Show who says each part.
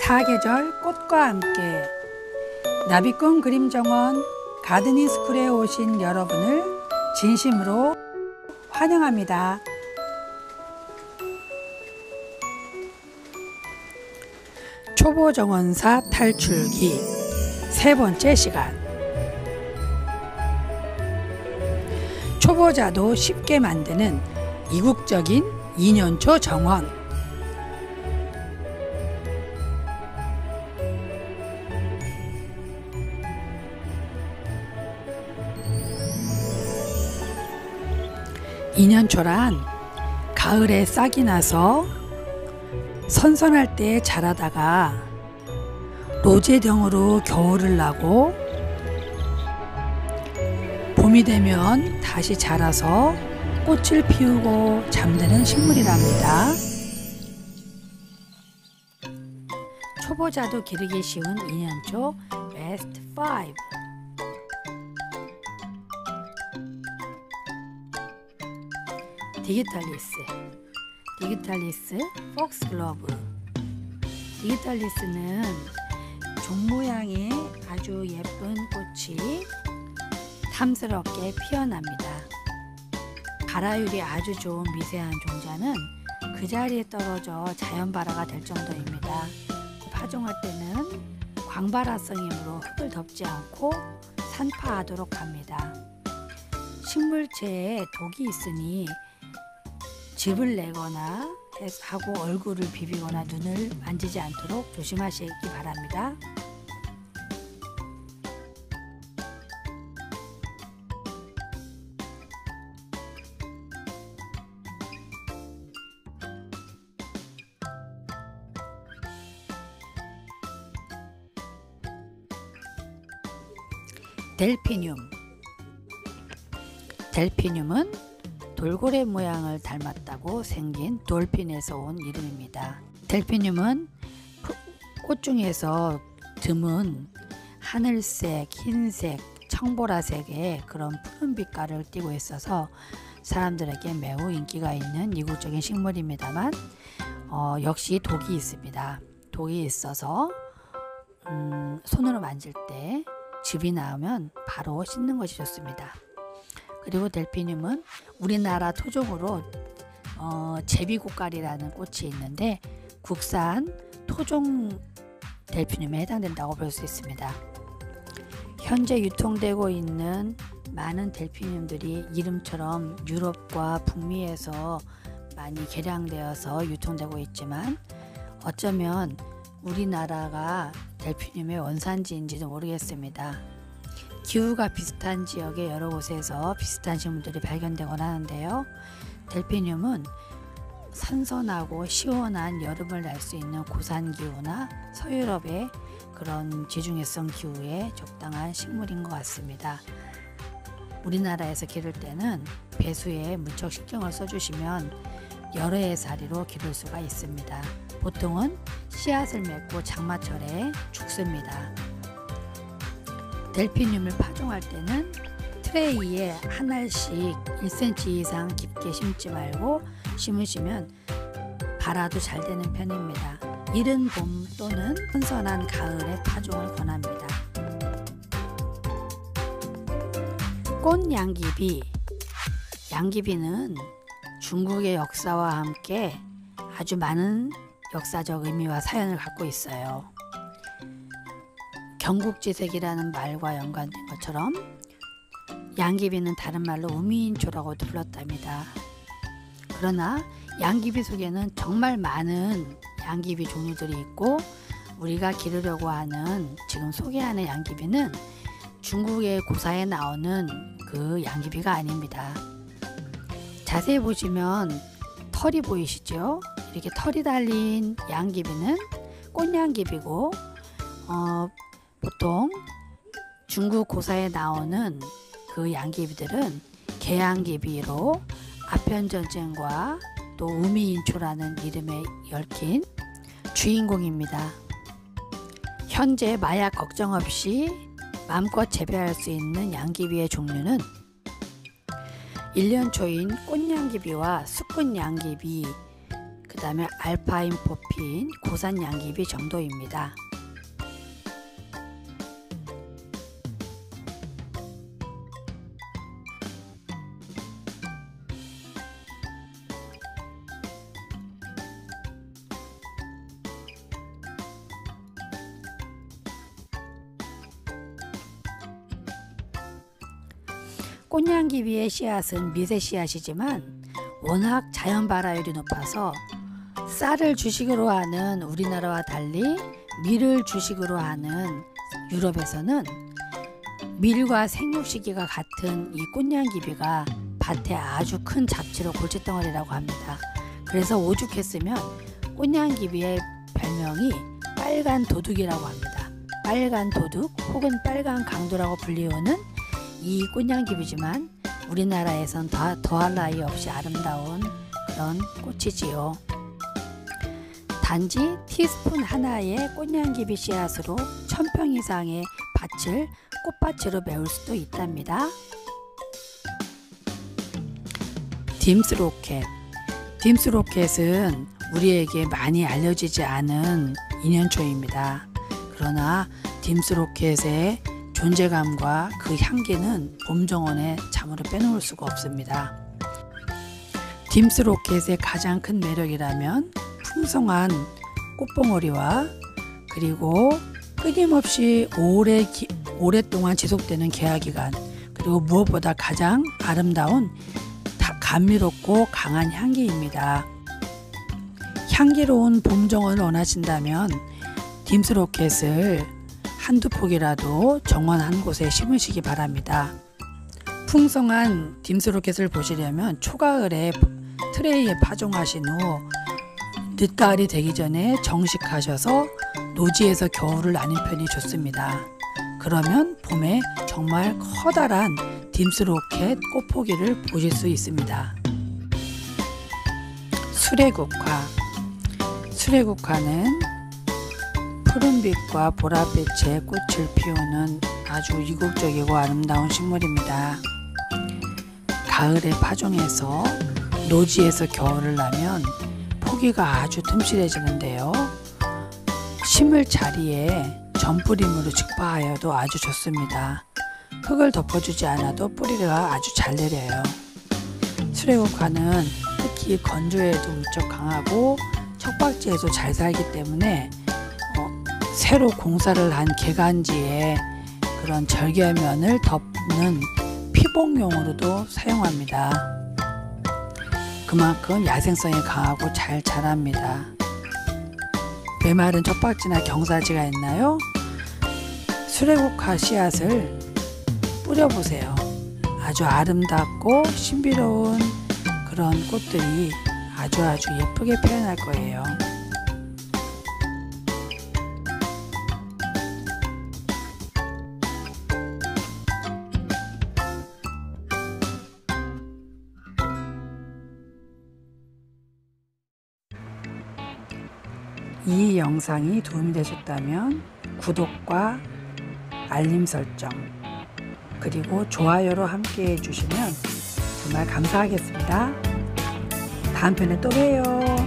Speaker 1: 사계절 꽃과 함께 나비꾼 그림정원 가드닝스쿨에 오신 여러분을 진심으로 환영합니다. 초보정원사 탈출기 세 번째 시간. 초보자도 쉽게 만드는 이국적인 2년초 정원. (2년초란) 가을에 싹이 나서 선선할 때 자라다가 로제등으로 겨울을 나고 봄이 되면 다시 자라서 꽃을 피우고 잠드는 식물이랍니다. 초보자도 기르기 쉬운 2년초 베스트 5. 디기탈리스 폭스글로브. 디기탈리스는 종 모양의 아주 예쁜 꽃이 탐스럽게 피어납니다. 발화율이 아주 좋은 미세한 종자는 그 자리에 떨어져 자연발화가 될 정도입니다. 파종할 때는 광발화성이므로 흙을 덮지 않고 산파하도록 합니다. 식물체에 독이 있으니 즙을 내거나 하고 얼굴을 비비거나 눈을 만지지 않도록 조심하시기 바랍니다. 델피늄은 돌고래 모양을 닮았다고 생긴 돌핀에서 온 이름입니다. 델피늄은 꽃 중에서 드문 하늘색, 흰색, 청보라색의 그런 푸른 빛깔을 띠고 있어서 사람들에게 매우 인기가 있는 이국적인 식물입니다만 역시 독이 있습니다. 독이 있어서 손으로 만질 때 즙이 나오면 바로 씻는 것이 좋습니다. 그리고 델피늄은 우리나라 토종으로 제비꽃갈이라는 꽃이 있는데 국산 토종 델피늄에 해당된다고 볼 수 있습니다. 현재 유통되고 있는 많은 델피늄들이 이름처럼 유럽과 북미에서 많이 개량되어서 유통되고 있지만 어쩌면 우리나라가 델피늄의 원산지인지도 모르겠습니다. 기후가 비슷한 지역의 여러 곳에서 비슷한 식물들이 발견되곤 하는데요. 델피늄은 선선하고 시원한 여름을 날 수 있는 고산기후나 서유럽의 그런 지중해성 기후에 적당한 식물인 것 같습니다. 우리나라에서 기를 때는 배수에 무척 신경을 써주시면 여러 해 살이로 기를 수가 있습니다. 보통은 씨앗을 맺고 장마철에 죽습니다. 델피늄을 파종할 때는 트레이에 한 알씩 1cm 이상 깊게 심지 말고 심으시면 발화도 잘 되는 편입니다. 이른 봄 또는 선선한 가을에 파종을 권합니다. 꽃양귀비. 양귀비는 중국의 역사와 함께 아주 많은 역사적 의미와 사연을 갖고 있어요. 경국지색이라는 말과 연관된 것처럼 양귀비는 다른 말로 우미인초라고도 불렀답니다. 그러나 양귀비 속에는 정말 많은 양귀비 종류들이 있고 우리가 기르려고 하는 지금 소개하는 양귀비는 중국의 고사에 나오는 그 양귀비가 아닙니다. 자세히 보시면 털이 보이시죠? 이렇게 털이 달린 양귀비는 꽃양귀비고 보통 중국 고사에 나오는 그 양귀비들은 개양귀비로 아편전쟁과 또 우미인초라는 이름에 얽힌 주인공입니다. 현재 마약 걱정 없이 마음껏 재배할 수 있는 양귀비의 종류는 1년초인 꽃양귀비와 수꽃양귀비, 그 있다면 알파인 포피인 고산 양귀비 정도입니다. 꽃냥귀비의 씨앗은 미세 씨앗이지만 워낙 자연 발화율이 높아서 쌀을 주식으로 하는 우리나라와 달리 밀을 주식으로 하는 유럽에서는 밀과 생육 시기가 같은 이 꽃냥귀비가 밭에 아주 큰 잡지로 골칫덩어리라고 합니다. 그래서 오죽했으면 꽃냥귀비의 별명이 빨간 도둑이라고 합니다. 빨간 도둑 혹은 빨간 강도라고 불리우는 이 꽃냥귀비지만 우리나라에선 더할 나위 없이 아름다운 그런 꽃이지요. 단지 티스푼 하나의 꽃냥귀비 씨앗으로 1000평 이상의 밭을 꽃밭으로 메울 수도 있답니다. 딤스로켓. 딤스로켓은 우리에게 많이 알려지지 않은 인연초입니다. 그러나 딤스로켓의 존재감과 그 향기는 봄정원에 참으로 빼놓을 수가 없습니다. 딤스로켓의 가장 큰 매력이라면 풍성한 꽃봉오리와 그리고 끊임없이 오랫동안 지속되는 개화기간, 그리고 무엇보다 가장 아름다운 감미롭고 강한 향기입니다. 향기로운 봄정원을 원하신다면 딤스로켓을 한두 폭이라도 정원 한 곳에 심으시기 바랍니다. 풍성한 딤스로켓을 보시려면 초가을에 트레이에 파종하신 후 늦가을이 되기 전에 정식하셔서 노지에서 겨울을 나는 편이 좋습니다. 그러면 봄에 정말 커다란 딤스로켓 꽃포기를 보실 수 있습니다. 수레국화. 수레국화는 푸른빛과 보랏빛의 꽃을 피우는 아주 이국적이고 아름다운 식물입니다. 가을에 파종해서 노지에서 겨울을 나면 포기가 아주 튼실해지는데요. 심을 자리에 전뿌림으로 직파하여도 아주 좋습니다. 흙을 덮어주지 않아도 뿌리가 아주 잘 내려요. 수레국화는 특히 건조에도 무척 강하고 척박지에도 잘 살기 때문에 새로 공사를 한 개간지에 그런 절개면을 덮는 피복용으로도 사용합니다. 그만큼 야생성이 강하고 잘 자랍니다. 메마른 척박지나 경사지가 있나요? 수레국화 씨앗을 뿌려보세요. 아주 아름답고 신비로운 그런 꽃들이 아주 예쁘게 표현할 거예요. 이 영상이 도움이 되셨다면 구독과 알림 설정 그리고 좋아요로 함께 해주시면 정말 감사하겠습니다. 다음 편에 또 봬요.